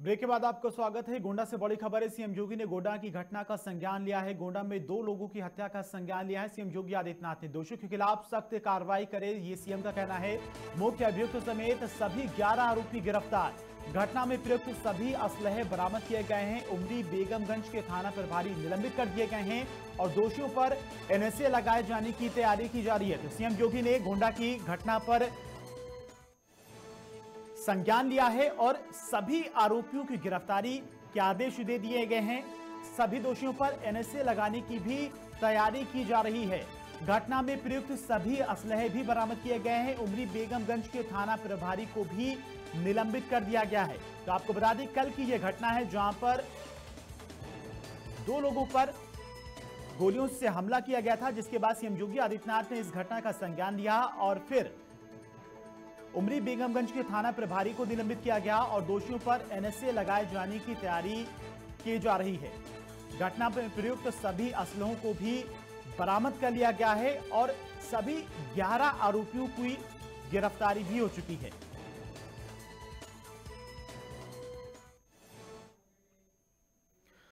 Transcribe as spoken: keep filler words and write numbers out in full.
Break के बाद आपका स्वागत है। गोंडा से बड़ी खबर है। सीएम योगी ने गोंडा की घटना का संज्ञान लिया है। गोंडा में दो लोगों की हत्या का संज्ञान लिया है। सीएम योगी आदित्यनाथ ने दोषियों के खिलाफ सख्त कार्रवाई करे, ये सीएम का कहना है। मुख्य अभियुक्त समेत सभी ग्यारह आरोपी गिरफ्तार। घटना में प्रयुक्त सभी असलहे बरामद किए गए हैं। उमरी बेगमगंज के थाना प्रभारी निलंबित कर दिए गए हैं और दोषियों पर एनएसए लगाए जाने की तैयारी की जा रही है। तो सीएम योगी ने गोंडा की घटना पर संज्ञान लिया है और सभी आरोपियों की गिरफ्तारी के आदेश दे दिए गए हैं। सभी दोषियों पर एनएसए लगाने की भी तैयारी की जा रही है। घटना में प्रयुक्त सभी असलहे भी बरामद किए गए हैं। उमरी बेगमगंज के थाना प्रभारी को भी निलंबित कर दिया गया है। तो आपको बता दें, कल की यह घटना है जहां पर दो लोगों पर गोलियों से हमला किया गया था, जिसके बाद सीएम योगी आदित्यनाथ ने इस घटना का संज्ञान लिया और फिर उमरी बेगमगंज के थाना प्रभारी को निलंबित किया गया और दोषियों पर एनएसए लगाए जाने की तैयारी की जा रही है। घटना में प्रयुक्त सभी असलहों को भी बरामद कर लिया गया है और सभी ग्यारह आरोपियों की गिरफ्तारी भी हो चुकी है।